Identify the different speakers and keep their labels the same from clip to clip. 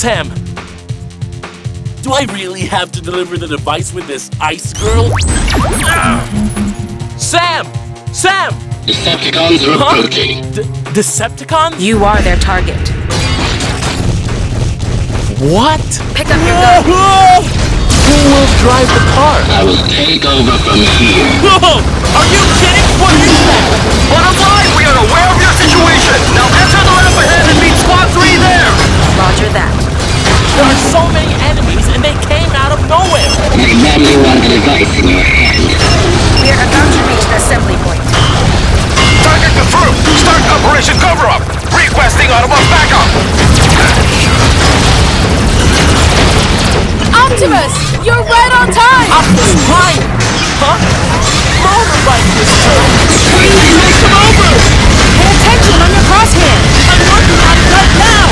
Speaker 1: Sam! Do I really have to deliver the device with this ice girl? Sam! Sam!
Speaker 2: Decepticons are approaching.
Speaker 1: Decepticons?
Speaker 3: You are their target.
Speaker 1: What?
Speaker 3: Pick up your gun.
Speaker 1: Who will drive the car?
Speaker 2: I will take over from here.
Speaker 1: Whoa! Are you kidding? What is that?
Speaker 4: Bottom line, we are aware of your situation. Now enter the ramp ahead and meet Squad 3 there.
Speaker 3: Roger that.
Speaker 1: There are so many enemies and they came out of nowhere.
Speaker 2: Remember you want the device in your hand.
Speaker 3: We are about to reach the assembly point.
Speaker 4: Target confirmed. Start Operation Cover-Up. Requesting Autobot backup.
Speaker 5: Optimus! You're right on time!
Speaker 1: Optimus Prime! Huh? Motorbike this time! Please make them over!
Speaker 5: Pay attention on your crosshair!
Speaker 1: I'm working on it right now!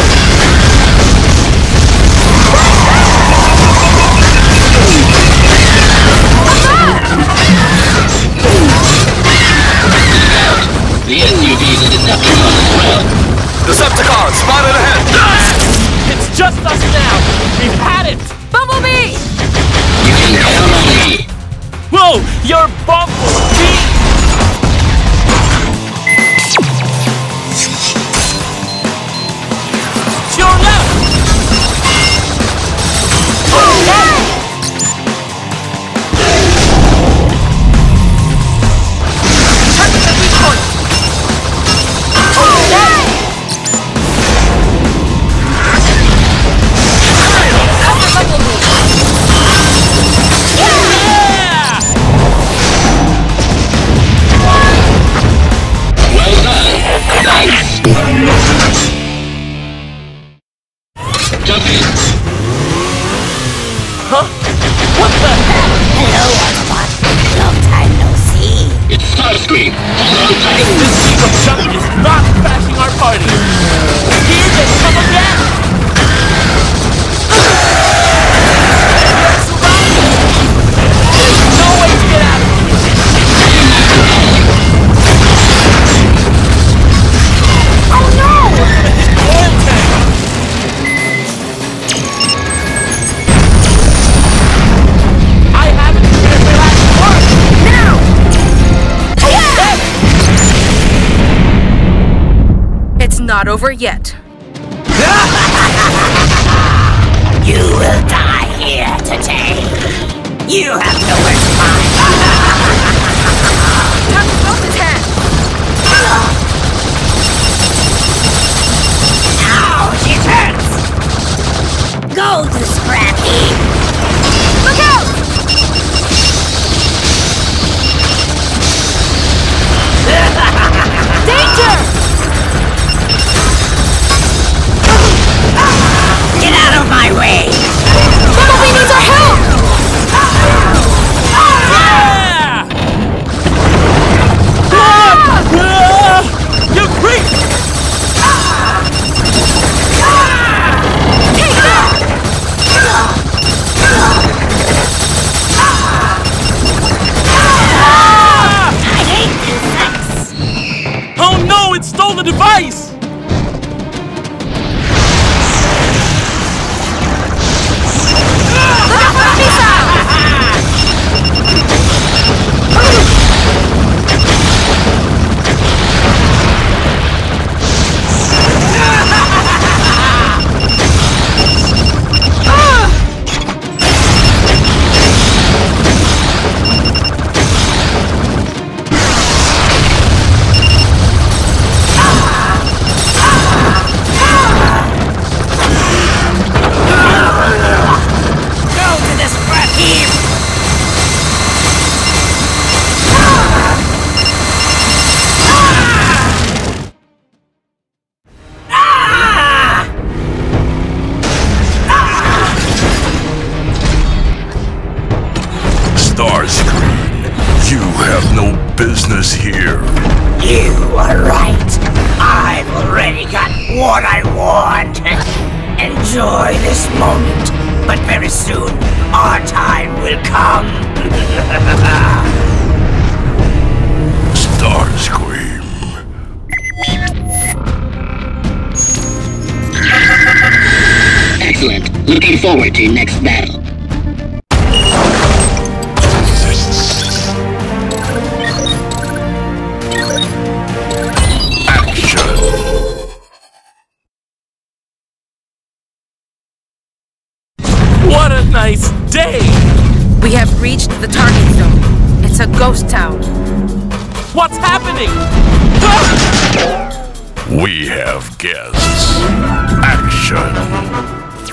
Speaker 2: The SUVs are Decepticons as well.
Speaker 4: Decepticons spotted ahead.
Speaker 1: It's just us now! We've had it!
Speaker 5: Bumblebee!
Speaker 2: You can count on me.
Speaker 1: Whoa! You're Bumblebee! To your left!
Speaker 2: Jump in.
Speaker 1: Huh? What the heck?
Speaker 6: Hello, Autobot. Long time no see.
Speaker 2: It's Starscream. Hold on tight.
Speaker 1: This heap of junk is not crashing our party! Here they come again! We're surrounded! There's no way to get out of here!
Speaker 5: Oh no!
Speaker 1: Oil tank! I haven't finished my last work!
Speaker 5: Now!
Speaker 1: Okay!
Speaker 3: It's not over yet.
Speaker 6: You will die here today. You have nowhere to hide.
Speaker 3: Time to bump his head.
Speaker 6: Ouch, it hurts. Go to Scrappy.
Speaker 5: Look out! Danger!
Speaker 6: Get out of my way.
Speaker 5: Bumblebee needs our help!
Speaker 1: Yeah! You creep!
Speaker 5: Take that!
Speaker 6: I hate insects.
Speaker 1: Oh no, it stole the device!
Speaker 5: Look out for the missile!
Speaker 6: Go to the scrap heap.
Speaker 7: Starscream, you have no business here.
Speaker 6: You are right. I've already got what I want. Enjoy this moment, but very soon our time will come.
Speaker 7: Starscream.
Speaker 2: Excellent. Looking forward to your next battle.
Speaker 1: What a nice day!
Speaker 3: We have reached the target zone. It's a ghost town.
Speaker 1: What's happening?
Speaker 7: We have guests. Action.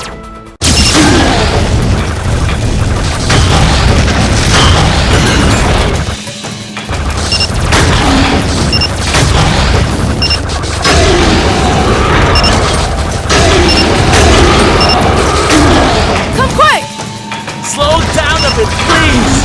Speaker 1: Slow down a bit, please!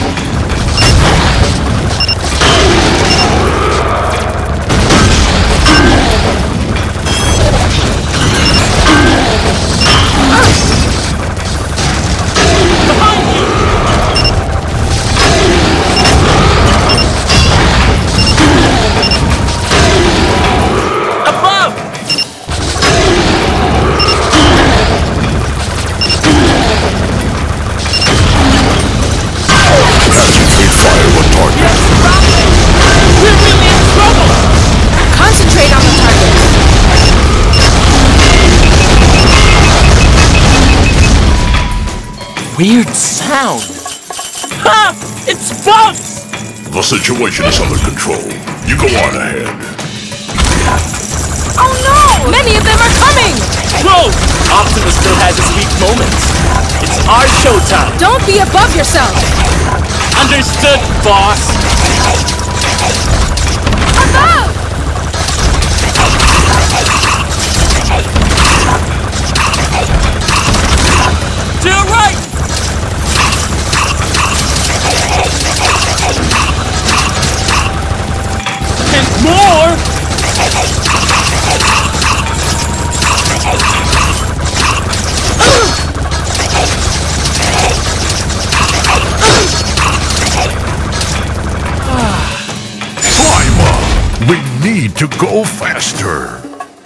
Speaker 1: Behind you! Above!
Speaker 3: Concentrate on the target.
Speaker 1: Weird sound. Ha! It's bugs!
Speaker 7: The situation is under control. You go on ahead.
Speaker 3: Oh no! Many of them are coming!
Speaker 1: Whoa! Optimus still has his weak moments. It's our showtime.
Speaker 3: Don't be above yourself!
Speaker 1: Understood, boss.
Speaker 3: Above!
Speaker 1: To your right! And more!
Speaker 7: We need to go faster.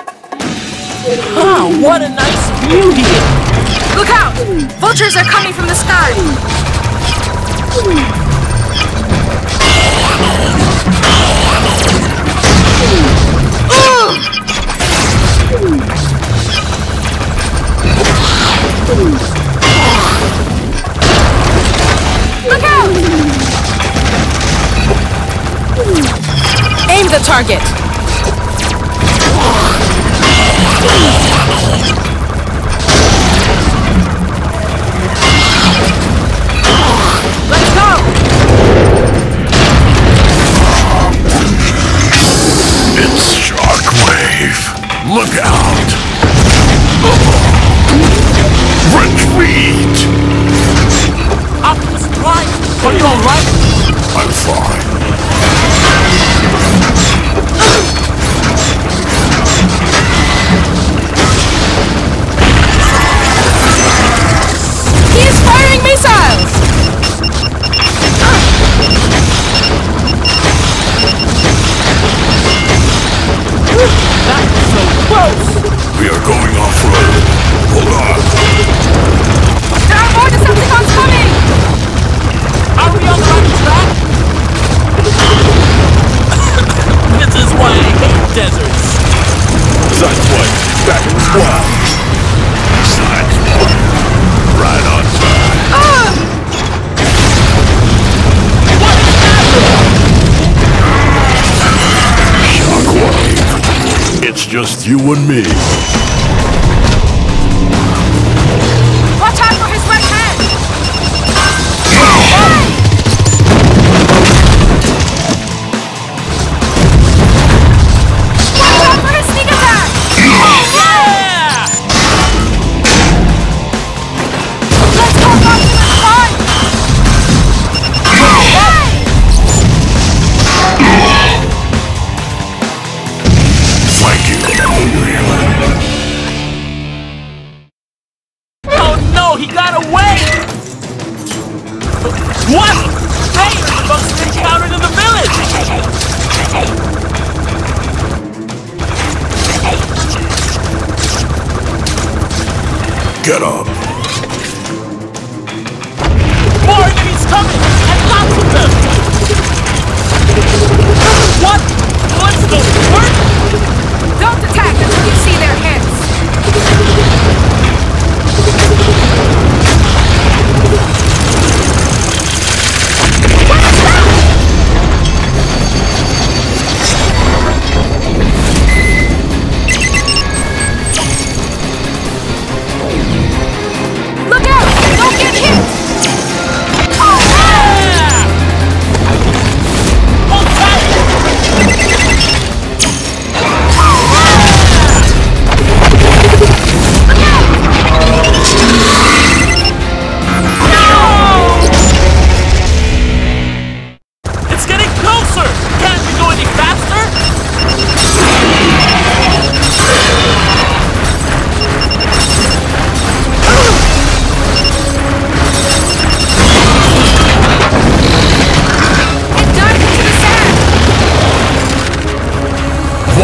Speaker 1: Ah, what a nice view here!
Speaker 3: Look out! Vultures are coming from the sky! Look out! Aim the target! Let's go!
Speaker 7: It's Shockwave. Look out! Retreat!
Speaker 1: Optimus Prime! Are you alright?
Speaker 7: I'm fine.
Speaker 3: He is firing missiles!
Speaker 1: That was so close!
Speaker 7: We are going off-road. Hold on.
Speaker 3: There are more Decepticons coming!
Speaker 1: Are we on the right track? This is why I hate deserts!
Speaker 7: Sideswipe, back in squad. Sideswipe. Right on time. Shockwave. It's just you and me.
Speaker 3: Watch out for his right hand! Watch out for his sneak attack!
Speaker 1: Yeah!
Speaker 3: Let's go Optimus Prime!
Speaker 7: Thank you.
Speaker 1: Oh no, he got away! What? Hey, the bugs were encountered in the village!
Speaker 7: Get up.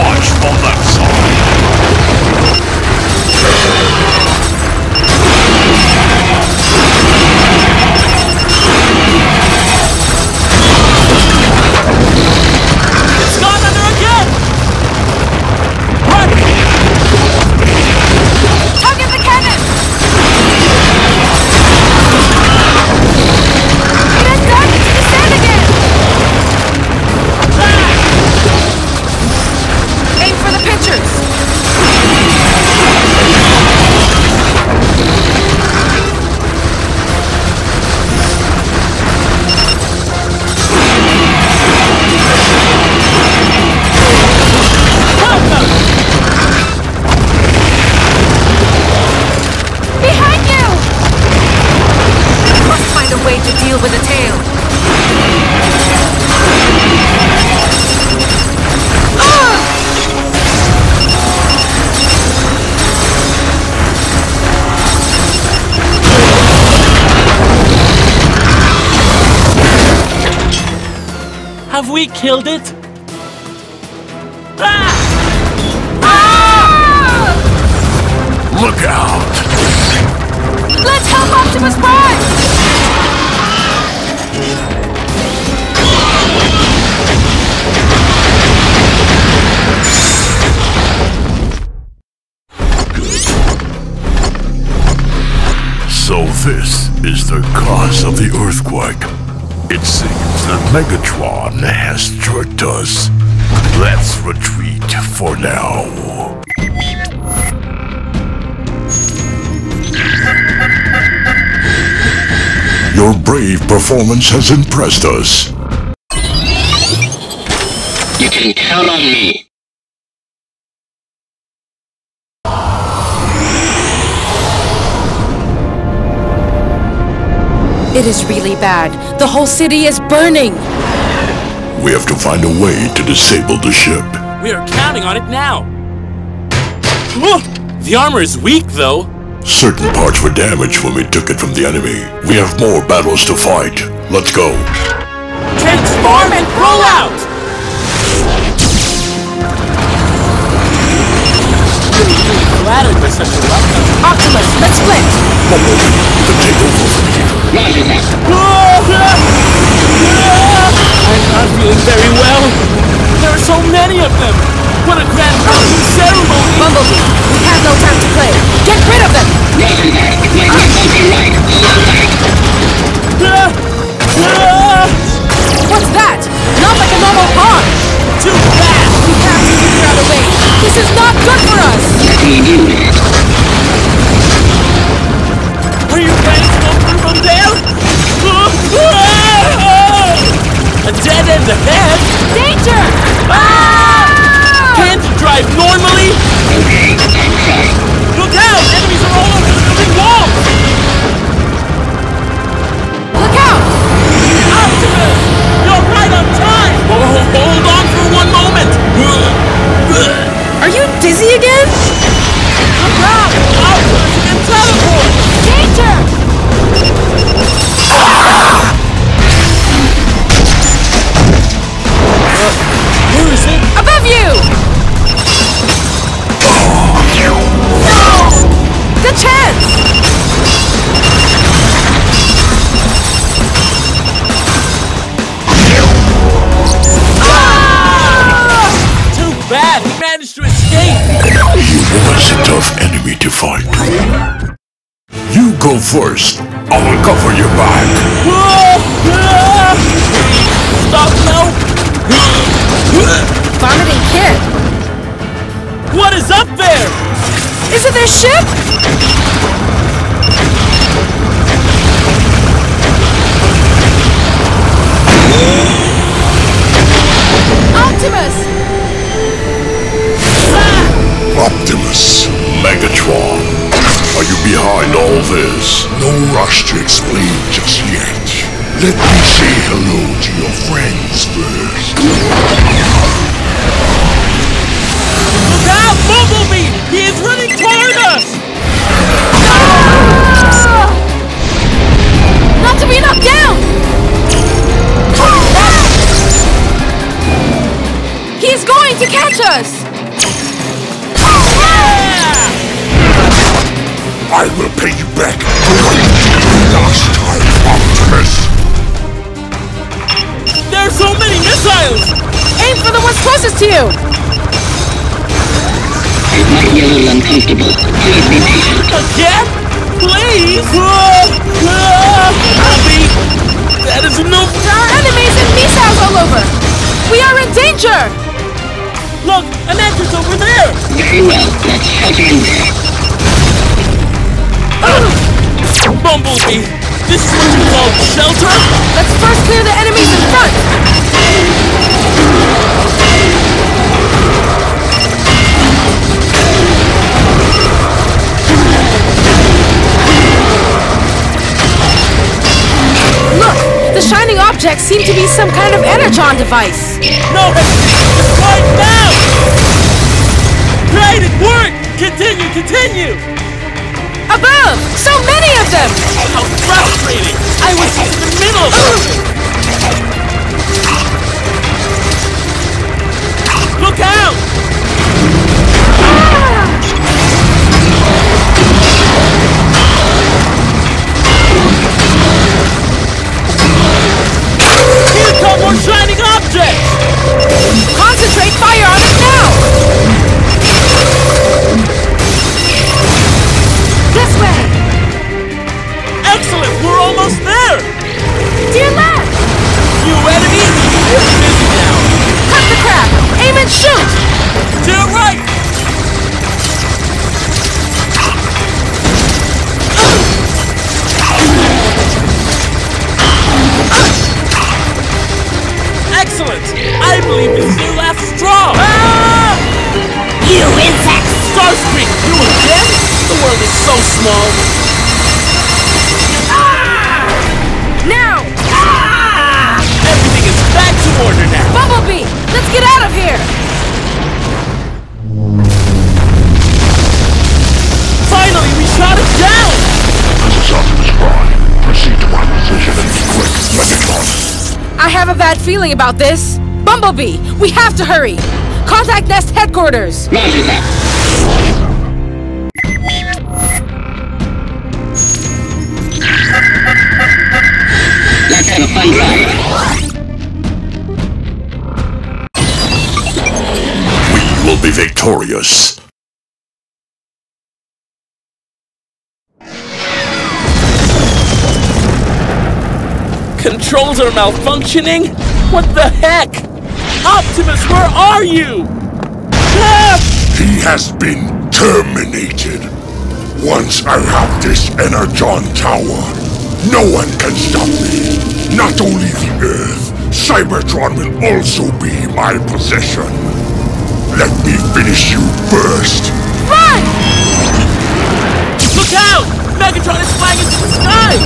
Speaker 7: Watch from that side.
Speaker 1: It's gone under again! Run!
Speaker 5: Target the cannon! It has started to descend again!
Speaker 3: Aim for the pitchers!
Speaker 5: Behind you!
Speaker 3: Must find a way to deal with the tail.
Speaker 1: Have we killed it?
Speaker 7: Look out!
Speaker 5: Let's help Optimus Prime!
Speaker 7: So this is the cause of the earthquake. It seems that Megatron has tricked us. Let's retreat for now. Your brave performance has impressed us.
Speaker 2: You can count on me.
Speaker 3: It is really bad. The whole city is burning.
Speaker 7: We have to find a way to disable the ship.
Speaker 1: We are counting on it now. The armor is weak, though.
Speaker 7: Certain parts were damaged when we took it from the enemy. We have more battles to fight. Let's go.
Speaker 1: Transform and roll out! Flattered by such a welcome.
Speaker 3: Optimus, let's split!
Speaker 7: Bumblebee, you can take over from here.
Speaker 2: Roger that.
Speaker 1: I'm not feeling very well. There are so many of them. What a grand opening ceremony!
Speaker 3: Bumblebee, we have no time to play. Get rid of them!
Speaker 2: Roger that. My monkey right. Slow back.
Speaker 3: What's that? Not like a normal pawn!
Speaker 1: Too bad!
Speaker 3: We have to figure out a way. This is not good for us!
Speaker 2: Let me do that.
Speaker 1: Are you planning to go through from there? A dead end ahead?
Speaker 5: Danger!
Speaker 1: Can't you drive normally?
Speaker 2: Okay, I'm sorry.
Speaker 1: Look out! Enemies are all over the building wall!
Speaker 5: Look out!
Speaker 1: Optimus! You're right on time! Hold on for one moment!
Speaker 3: Are you dizzy again?
Speaker 1: Look out! Optimus, you can teleport!
Speaker 5: Danger!
Speaker 1: Where is it?
Speaker 3: Above you! No! The chance!
Speaker 1: Too bad! He managed to escape!
Speaker 7: He was a tough enemy to fight. You go first. I'll cover your back.
Speaker 1: Stop now!
Speaker 3: Vomiting kid.
Speaker 1: What is up there?
Speaker 3: Is it their ship?
Speaker 5: Optimus!
Speaker 7: Optimus, Megatron. Are you behind all this? No rush to explain just yet. Let me say hello to your friends first.
Speaker 1: Look out, Bumblebee! He is running toward us!
Speaker 5: Not to be knocked down!
Speaker 3: He is going to catch us!
Speaker 7: I will pay you back for what you did last time, Optimus!
Speaker 1: There are so many missiles!
Speaker 5: Aim for the ones closest to you!
Speaker 2: It might be a little uncomfortable. Please be patient.
Speaker 1: Again? Please! Abby! That is enough!
Speaker 5: There are enemies and missiles all over! We are in danger!
Speaker 1: Look! An entrance over there!
Speaker 2: Very well. Let's shelter in there.
Speaker 1: Bumblebee! This is what you call shelter?
Speaker 5: Let's first clear the enemies in front! Look! The shining objects seem to be some kind of energon device!
Speaker 1: No! It's right now! Great! It worked! Continue! Continue!
Speaker 5: Above! So many of them!
Speaker 1: How frustrating! I was in the middle of something! Look out! Here come more shining objects!
Speaker 5: Concentrate fire on it now! This way!
Speaker 1: Excellent! We're almost there!
Speaker 5: To your left!
Speaker 1: You enemy! We're busy now!
Speaker 5: Cut the crap! Aim and shoot!
Speaker 1: To your right! Excellent! I believe this is your last straw! Ah!
Speaker 6: You insects!
Speaker 1: Starscream, you again? The world is so small!
Speaker 5: Now!
Speaker 1: Everything is back to order now!
Speaker 5: Bumblebee! Let's get out of here!
Speaker 1: Finally, we shot it down!
Speaker 7: This is Optimus Prime. Proceed to my position and be quick, Megatron.
Speaker 5: I have a bad feeling about this. Bumblebee, we have to hurry! Contact Nest headquarters!
Speaker 2: Roger that. Let's have a fun drive.
Speaker 7: We will be victorious.
Speaker 1: Controls are malfunctioning? What the heck? Optimus, where are you? Ah!
Speaker 7: He has been terminated. Once I have this Energon Tower, no one can stop me. Not only the Earth, Cybertron will also be my possession. Let me finish you first.
Speaker 5: Run!
Speaker 1: Look out! Megatron is flying into the sky!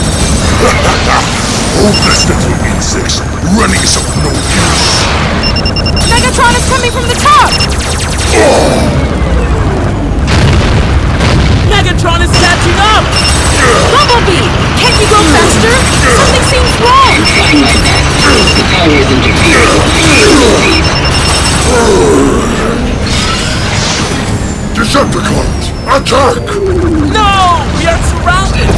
Speaker 7: Hopeless little insects running is of no use.
Speaker 5: Megatron is coming from the top!
Speaker 1: Megatron is catching up!
Speaker 5: Bumblebee! Can't you go faster? Something seems wrong!
Speaker 2: I'm trying my best. The tower is interfering with my speed.
Speaker 7: Decepticons, attack!
Speaker 1: No! We are surrounded!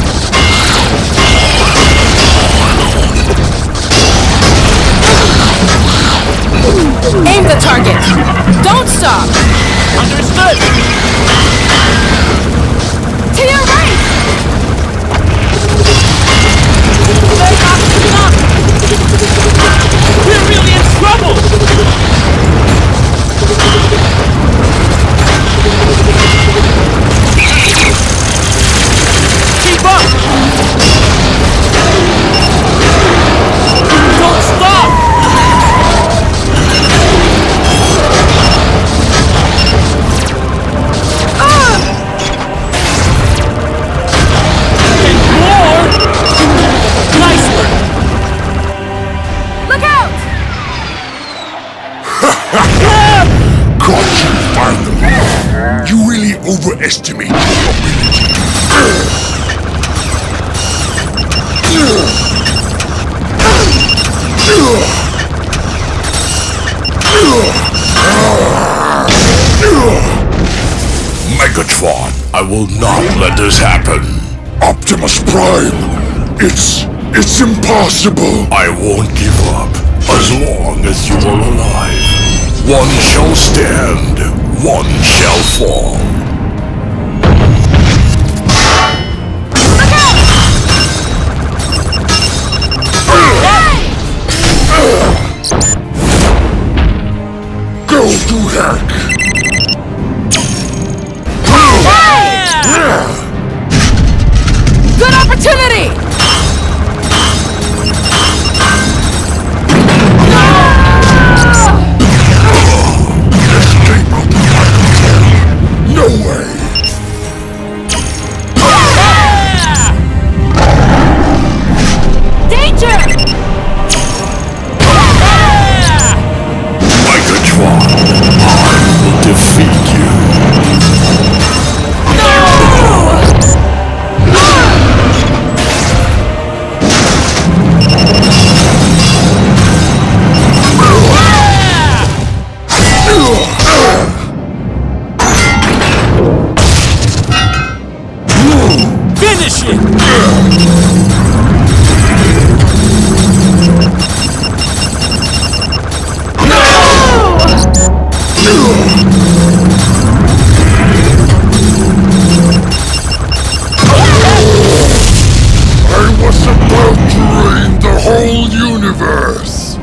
Speaker 5: Aim the target! Don't stop!
Speaker 1: Understood!
Speaker 5: To your right!
Speaker 1: They're not keeping up! We're really in trouble! Keep up! Don't stop! And more! Nice work!
Speaker 5: Look out!
Speaker 7: Caught you finally! You really overestimate your ability. Megatron, I will not let this happen. Optimus Prime, it's impossible. I won't give up as long as you are alive. One shall stand, one shall fall. Go to heck!
Speaker 5: Good opportunity!
Speaker 7: Escape of the Megatron! No way!
Speaker 5: Danger!
Speaker 7: Megatron, I will defeat you.
Speaker 1: Finish it!
Speaker 7: I was about to reign the whole universe!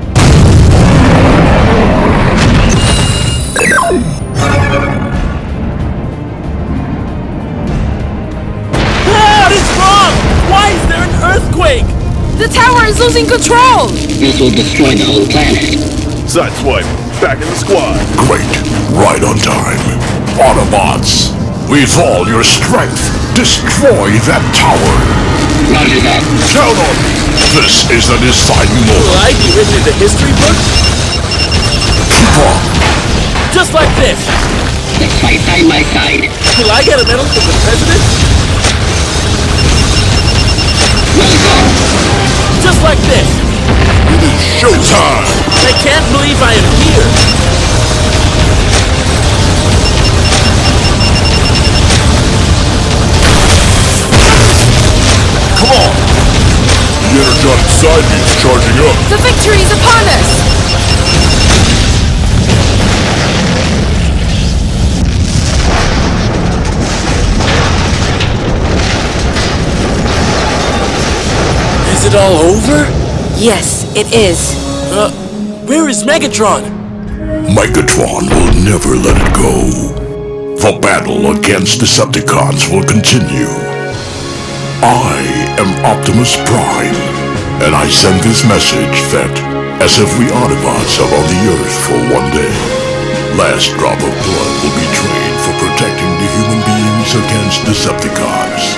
Speaker 1: What is wrong? Why is there an earthquake?
Speaker 5: The tower is losing control!
Speaker 2: This will destroy the whole planet.
Speaker 8: Sideswipe, back in the squad.
Speaker 7: Great, right on time. Autobots, with all your strength, destroy that tower.
Speaker 2: Roger that.
Speaker 7: Count on me. This is the deciding
Speaker 1: Will
Speaker 7: moment.
Speaker 1: I be written in the history book?
Speaker 7: Keep up.
Speaker 1: Just like this.
Speaker 2: Let's fight side by side.
Speaker 1: Will I get a medal from the president?
Speaker 2: Well done.
Speaker 1: Just like this.
Speaker 7: It is showtime.
Speaker 1: I can't believe I am here.
Speaker 7: Come on. The energon inside me is charging up.
Speaker 5: The victory is upon us!
Speaker 1: Is it all over?
Speaker 3: Yes, it is.
Speaker 1: Where is Megatron?
Speaker 7: Megatron will never let it go. The battle against Decepticons will continue. I am Optimus Prime, and I send this message that, as every Autobots are on the Earth for one day, last drop of blood will be drained for protecting the human beings against Decepticons.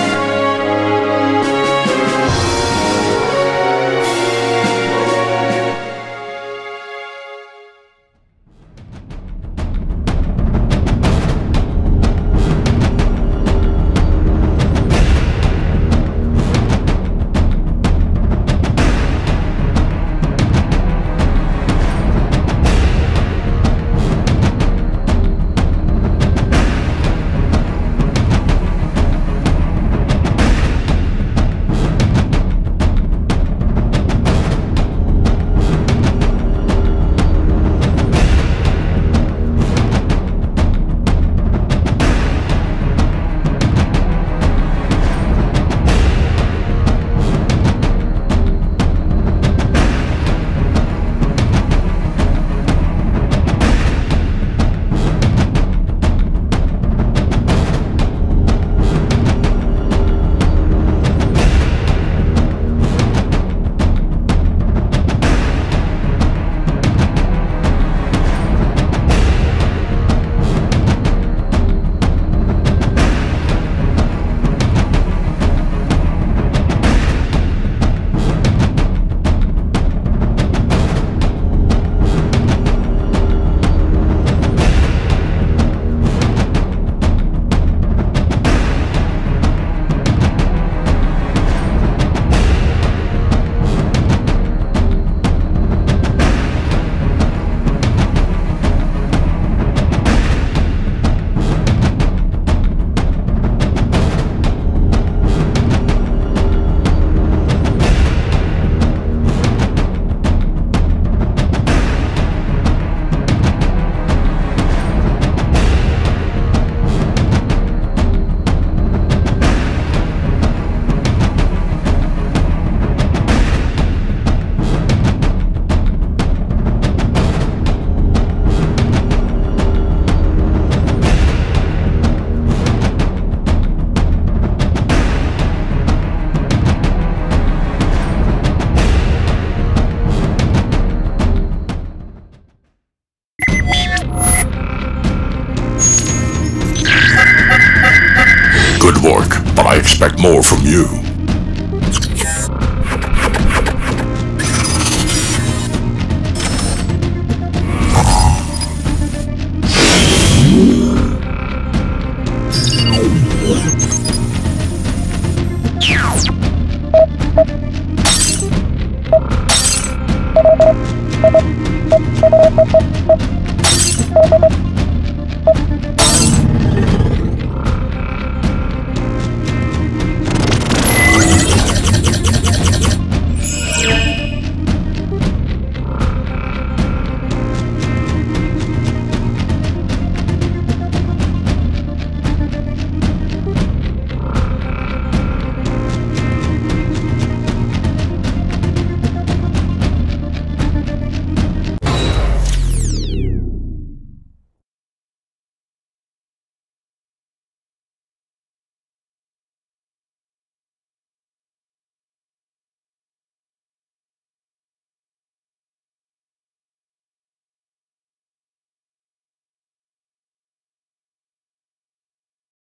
Speaker 7: Good work, but I expect more from you.